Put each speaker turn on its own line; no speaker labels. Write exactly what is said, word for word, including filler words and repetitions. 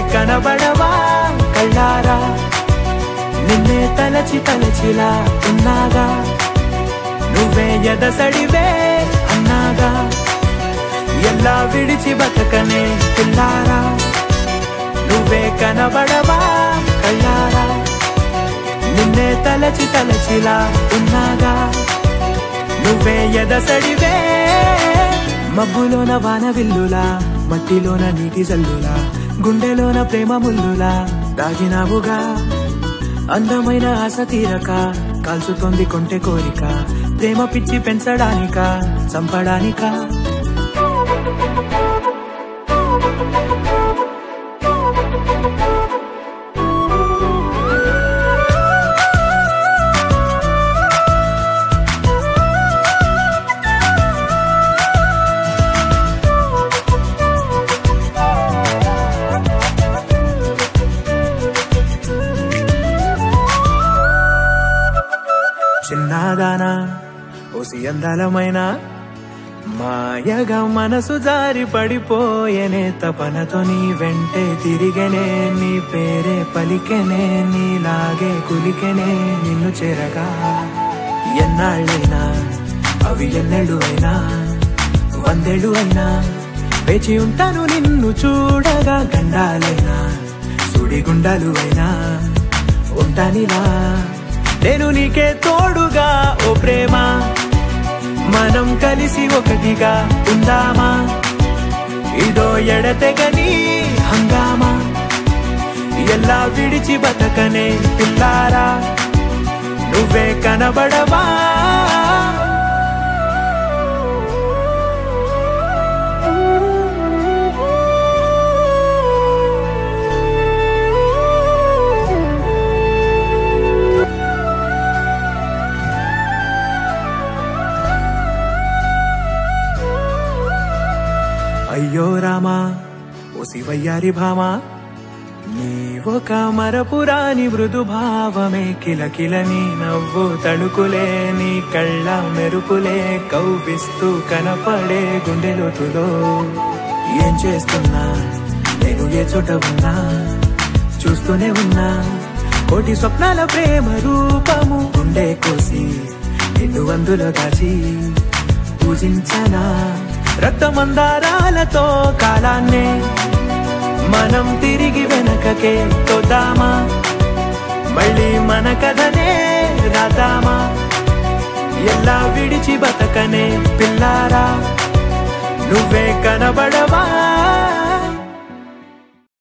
కనబడవా కళ్ళారా నిన్నే తలచి తలచిలా ఉన్నాగా నువ్వే ఎదసడివే అన్నాగా ఎలా విడిచి బతకనే పిల్లారా నువ్వే కనబడవా కళ్ళారా నిన్నే తలచి తలచిలా ఉన్నాగా నువ్వే ఎదసడివే మబ్బులోన వాన విల్లులా మట్టిలోన నీటి జల్లులా గుండెలోన ప్రేమ ముల్లులా దాగినావుగా అందమైన ఆశ తీరక కాల్చుతోంది కొంటె కోరిక ప్రేమ పిచ్చి పెంచడానిక చంపడానిక చిన్నదానా ఓసి అందలమైన మాయగా మనసు జారి పడిపోయేనే తపనతో నీ వెంటే తిరిగనే నీ పేరే పలికెనే నీలాగే కులికెనే నిన్ను చేరగా ఎన్నాళ్ళైనా అవి ఎన్నెళ్ళు అయినా వందేళ్ళు అయినా వేచి ఉంటాను నిన్ను చూడగా గండాలైనా సుడిగుండాలు అయినా ఉంటానిలా నేను నీకే తోడుగా ఓ ప్రేమ మనం కలిసి ఒకటిగా ఉందామా ఇదో ఎడతెగని హంగామా ఎలా విడిచి బతకనే పిల్లారా నువ్వే కనబడవా అయ్యో రామా ఓ శివయ్యారి భామా నీ ఒక మరపురాని మృదు భావమే కిలకిల నీ నవ్వు తడుకులే నీ కళ్ళ మెరుపులే కవ్విస్తూ కనపడే గుండెలోతులో ఏం చేస్తున్నా నేను ఏ చోట ఉన్నా చూస్తూనే ఉన్నా కోటి స్వప్నాల ప్రేమ రూపము గుండె కోసి నిన్ను అందులో దాచి పూజించనా రక్తమందారాలతో కాలాన్నే మనం తిరిగి వెనకకే తోద్దామా మళ్ళీ మన కథనే రాద్దామా ఎలా విడిచి బతకనే పిల్లారా నువ్వే కనబడవా